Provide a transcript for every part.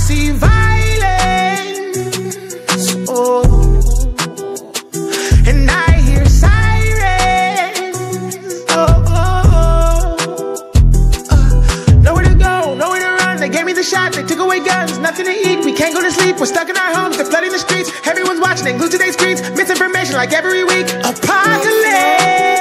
see violence, oh, and I hear sirens, nowhere to go, nowhere to run. They gave me the shot, they took away guns, nothing to eat, we can't go to sleep, we're stuck in our homes, they're flooding the streets, everyone's watching, they glued to their screens, misinformation like every week, apocalypse.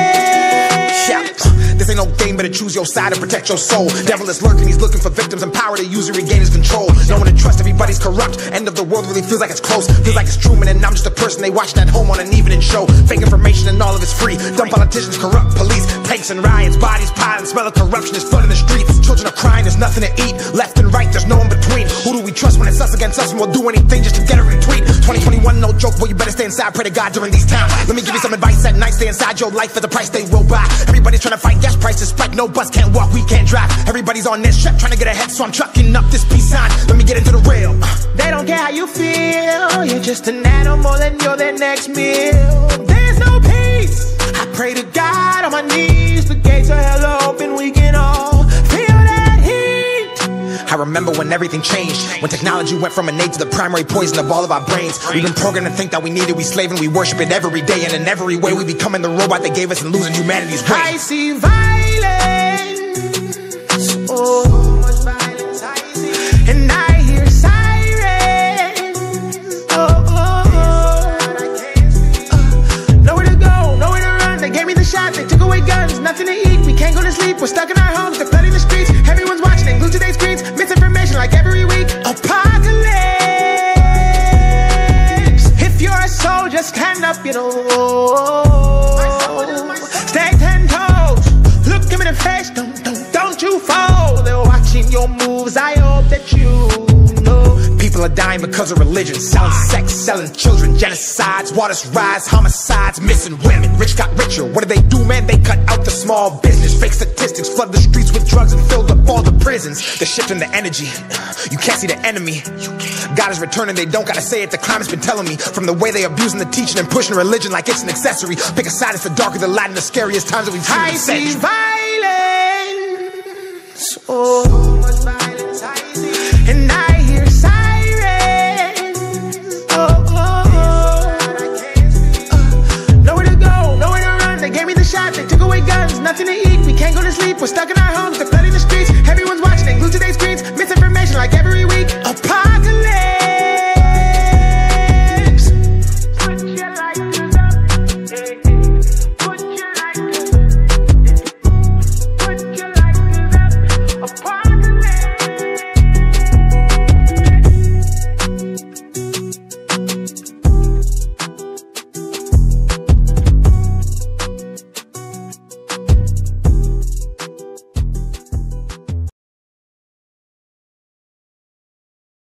This ain't no game, better choose your side and protect your soul. Devil is lurking, he's looking for victims and power to use and regain his control. No one to trust, everybody's corrupt. End of the world really feels like it's close. Feels like it's Truman and I'm just a person they watching at home on an evening show. Fake information and all of it's free. Dumb politicians, corrupt police, tanks and riots, bodies piling, smell of corruption is flooding the streets. Children are crying, there's nothing to eat. Left and right, there's no in between. Who do we trust when it's us against us and we'll do anything just to get a retweet? 2021, no joke, boy, you better stay inside, pray to God during these times. Let me give you some advice at night, stay inside your life for the price they will buy. Everybody's trying to fight gas prices spike, no bus can't walk, we can't drive. Everybody's on this ship trying to get ahead, so I'm trucking up this peace sign. Let me get into the real. They don't care how you feel, you're just an animal and you're their next meal. There's no peace. I pray to God on my knees, the gates of hell are open, we can all feel that heat. I remember when everything changed, when technology went from innate to the primary poison of all of our brains. We've been programmed to think that we need it, we slave and we worship it every day, and in every way we becoming the robot they gave us and losing humanity's way. I see violence, oh, much violence I see, and I hear sirens, nowhere to go, nowhere to run. They gave me the shot, they took away guns, nothing to eat, we can't go to sleep, we're stuck in our homes, they're flooding the streets, everyone's watching, they glued to their screens, misinformation like every week, apocalypse. If you're a soldier, stand up, you know, stand 10 toes, look them in the face, don't you fall. They're watching your moves, I hope that you know. People are dying because of religion, selling sex, selling children, genocides, waters rise, homicides, missing women. Rich got richer, what do, man? They cut out the small business. Fake statistics, flood the streets with drugs and filled up all the prisons. They're shifting the energy, you can't see the enemy. God is returning, they don't gotta say it, the climate's been telling me. From the way they abusing the teaching and pushing religion like it's an accessory. Pick a side, it's the darker the light and the scariest times that we've seen in the century. I see violence, oh.